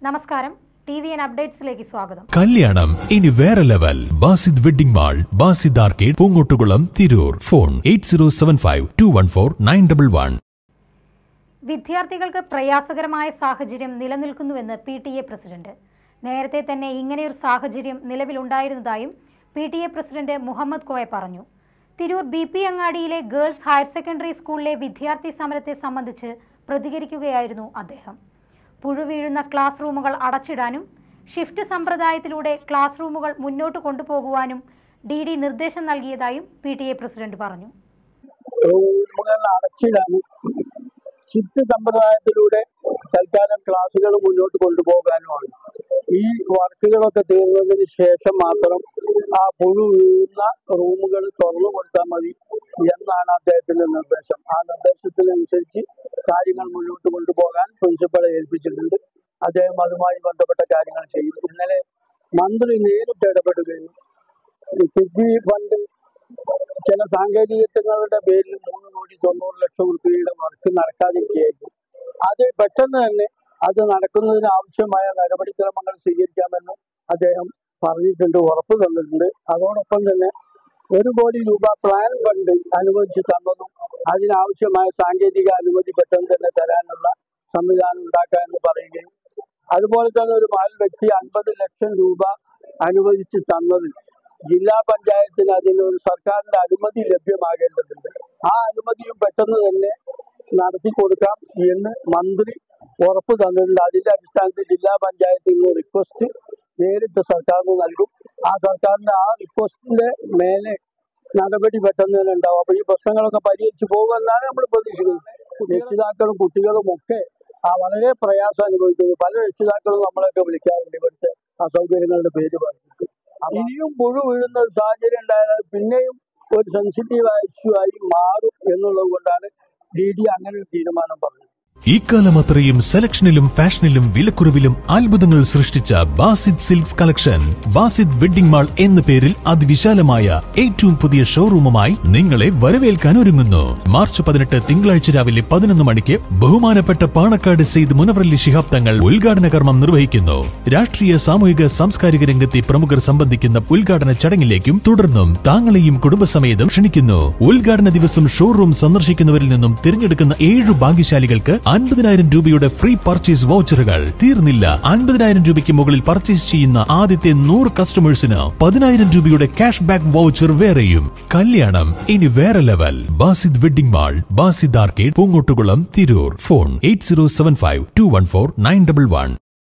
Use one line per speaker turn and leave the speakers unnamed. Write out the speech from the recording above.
നമസ്കാരം, TVN അപ്ഡേറ്റ്സിലേക്ക് സ്വാഗതം.
കല്യാണം ഇനി വേറെ level. Basid wedding mall, Basid arcade, Poongottukulam, Tirur. Phone 8075214911.
വിദ്യാർത്ഥികൾക്ക് പ്രയാസകരമായ സാഹചര്യം നിലനിൽക്കുന്നുവെന്ന് PTA പ്രസിഡന്റ്. നേരത്തെ തന്നെ ഇങ്ങനെയൊരു സാഹചര്യം നിലവിലുണ്ടായിരുന്നതായും PTA പ്രസിഡന്റ് മുഹമ്മദ് കോയ പറഞ്ഞു. തിരൂർ BP അങ്ങാടിയിലെ ഗേൾസ് ഹയർ സെക്കൻഡറി സ്കൂളിലെ വിദ്യാർത്ഥി സമരത്തെ സംബന്ധിച്ച് പ്രതികരിക്കുകയായിരുന്നു അദ്ദേഹം. പുഴു വീഴുന്ന ക്ലാസ് റൂമുകൾ അടച്ചിടാനും ഷിഫ്റ്റ് സമ്പ്രദായത്തിലൂടെ ക്ലാസ് റൂമുകൾ മുന്നോട്ട് കൊണ്ടുപോകുവാനും DD നിർദ്ദേശം നൽകിയതായും PTA പ്രസിഡന്റ് പറഞ്ഞു.
ഷിഫ്റ്റ് സമ്പ്രദായത്തിലൂടെ തൽക്കാലം ക്ലാസുകൾ മുന്നോട്ട് കൊണ്ടുപോകാനുമാണ്. ഈ വർക്കുകളൊക്കെ തീർന്നതിന് ശേഷം മാത്രം ആ പുഴു വീഴുന്ന റൂമുകൾ തുറന്നു കൊടുത്താൽ മതി എന്നാണ് അദ്ദേഹത്തിന്റെ നിർദ്ദേശം. ആ നിർദ്ദേശത്തിനനുസരിച്ച് കാര്യങ്ങൾ മുന്നോട്ട് കൊണ്ടുപോകാൻ പ്രിൻസിപ്പളെ ഏൽപ്പിച്ചിട്ടുണ്ട്. അദ്ദേഹം അതുമായി ബന്ധപ്പെട്ട കാര്യങ്ങൾ ചെയ്യും. ഇന്നലെ മന്ത്രി നേരിട്ട് ഇടപെടുകയും കിഫ്ബി ഫണ്ട് ചില സാങ്കേതികത്വങ്ങളുടെ പേരിൽ 3,90,00,000 രൂപയുടെ വർക്ക് നടക്കാതിരിക്കുകയായിരുന്നു. അത് പെട്ടെന്ന് തന്നെ അത് നടക്കുന്നതിന് ആവശ്യമായ നടപടിക്രമങ്ങൾ സ്വീകരിക്കാമെന്ന് അദ്ദേഹം പറഞ്ഞിട്ടുണ്ട്, ഉറപ്പ് തന്നിട്ടുണ്ട്. അതോടൊപ്പം തന്നെ 1 കോടി രൂപ പ്ലാൻ ഫണ്ട് അനുവദിച്ച് തന്നതും അതിനാവശ്യമായ സാങ്കേതിക അനുമതി പെട്ടെന്ന് തന്നെ തരാനുള്ള സംവിധാനം ഉണ്ടാക്കാമെന്ന് പറയുകയും അതുപോലെ തന്നെ ഒരു വ്യക്തി 50 ലക്ഷം രൂപ അനുവദിച്ച് തന്നത് ജില്ലാ പഞ്ചായത്തിന് അതിനൊരു സർക്കാരിന്റെ അനുമതി ലഭ്യമാകേണ്ടതുണ്ട്. ആ അനുമതിയും പെട്ടെന്ന് തന്നെ നടത്തി കൊടുക്കാം എന്ന് മന്ത്രി ഉറപ്പ് തന്നിട്ടുണ്ട്. അതിന്റെ അടിസ്ഥാനത്തിൽ ജില്ലാ പഞ്ചായത്തിന് റിക്വസ്റ്റ് നേരിട്ട് സർക്കാരിന് നൽകും. ആ സർക്കാരിന്റെ ആ റിക്വസ്റ്റിന്റെ മേലെ നടപടി പെട്ടെന്ന് തന്നെ ഉണ്ടാവും. അപ്പൊ ഈ പ്രശ്നങ്ങളൊക്കെ പരിഹരിച്ചു പോകുമെന്നാണ് നമ്മൾ പ്രതീക്ഷിക്കുന്നത്. രക്ഷിതാക്കളും കുട്ടികളും ഒക്കെ വളരെ പ്രയാസം അനുഭവിക്കുന്നു. പല രക്ഷിതാക്കളും നമ്മളെയൊക്കെ വിളിക്കാറുണ്ട് ഇവിടുത്തെ അസൗകര്യങ്ങളുടെ പേര് പറഞ്ഞിട്ട്. ഇനിയും പുഴു വീഴുന്ന ഒരു സാഹചര്യം ഉണ്ടായാൽ പിന്നെയും ഒരു സെൻസിറ്റീവ് ഇഷ്യൂ ആയി മാറും എന്നുള്ളത് കൊണ്ടാണ് DD അങ്ങനെ ഒരു തീരുമാനം പറഞ്ഞത്.
ഇക്കാലം അത്രയും സെലക്ഷനിലും ഫാഷനിലും വിലക്കുറവിലും അത്ഭുതങ്ങൾ സൃഷ്ടിച്ച Basid silks collection. Basid wedding mall എന്ന പേരിൽ അതിവിശാലമായ ഏറ്റവും പുതിയ ഷോറൂമുമായി നിങ്ങളെ വരവേൽക്കാൻ ഒരുങ്ങുന്നു. മാർച്ച് 18 തിങ്കളാഴ്ച രാവിലെ 11 മണിക്ക് ബഹുമാനപ്പെട്ട പാണക്കാട് സെയ്ദ് മുനവറലി ശിഹാബ് തങ്ങൾ ഉദ്ഘാടന കർമ്മം നിർവഹിക്കുന്നു. രാഷ്ട്രീയ സാമൂഹിക സാംസ്കാരിക രംഗത്തെ പ്രമുഖർ സംബന്ധിക്കുന്ന ഉദ്ഘാടന ചടങ്ങിലേക്കും തുടർന്നും താങ്കളെയും കുടുംബസമേതം ക്ഷണിക്കുന്നു. ഉദ്ഘാടന ദിവസം ഷോറൂം സന്ദർശിക്കുന്നവരിൽ നിന്നും തിരഞ്ഞെടുക്കുന്ന 7 ഭാഗ്യശാലികൾക്ക് 50,000 രൂപയുടെ ഫ്രീ പർച്ചേസ് വൗച്ചറുകൾ. തീർന്നില്ല, 50,000 രൂപയ്ക്ക് മുകളിൽ പർച്ചേസ് ചെയ്യുന്ന ആദ്യത്തെ 100 കസ്റ്റമേഴ്സിന് 10,000 രൂപയുടെ ക്യാഷ് ബാക്ക് വൗച്ചർ വേറെയും. കല്യാണം ഇനി വേറെ level. Basid wedding mall, Basid arcade, Poongottukulam, Tirur. Phone 8075214911.